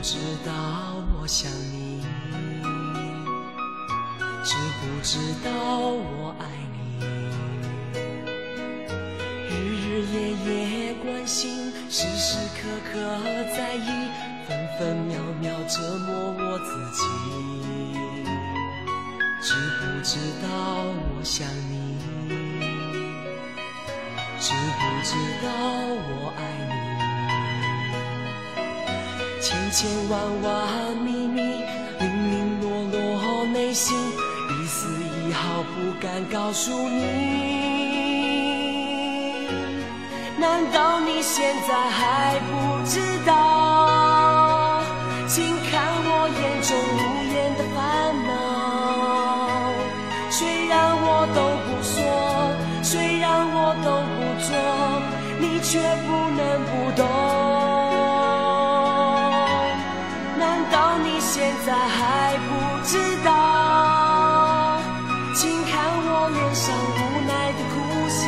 知道我想你，知不知道我爱你？日日夜夜关心，时时刻刻在意，分分秒秒折磨我自己。知不知道我想你？知不知道我爱你？千千万万秘密，零零落落内心，一丝一毫不敢告诉你。难道你现在还不知道？请看我眼中无言的烦恼。虽然我都不说，虽然我都不做，你却不能不懂。现在还不知道，请看我脸上无奈的苦笑。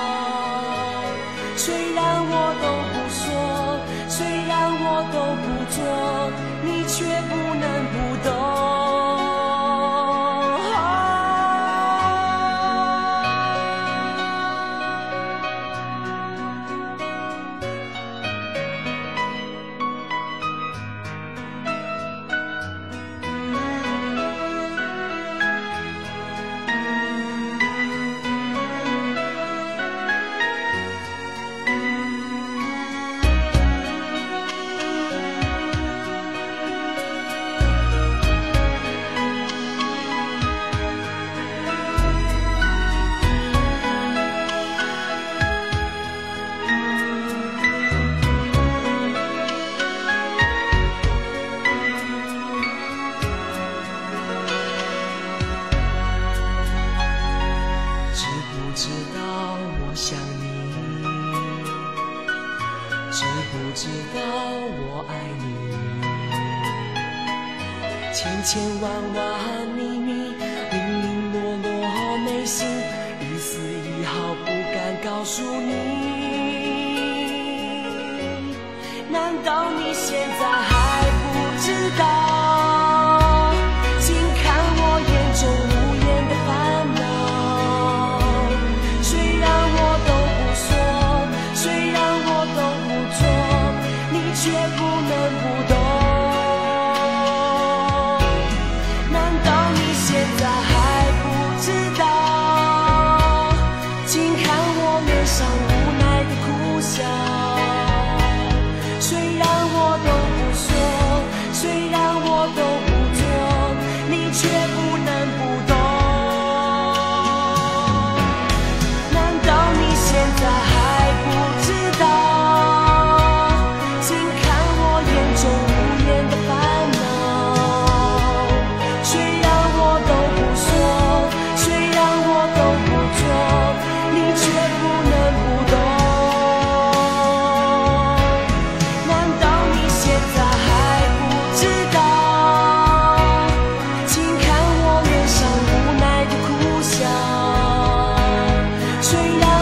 虽然我都不说，虽然我都不做，你却不能不懂。知道我想你，知不知道我爱你？千千万万秘密，零零落落内心，一丝一毫不敢告诉你。难道你现在还不知道？请看我眼中无言的烦恼。却不能不懂，难道你现在还不知道？请看我脸上无奈的苦笑。虽然我都不说，虽然我都不做，你却不能不懂。难道你现在还不知道？虽然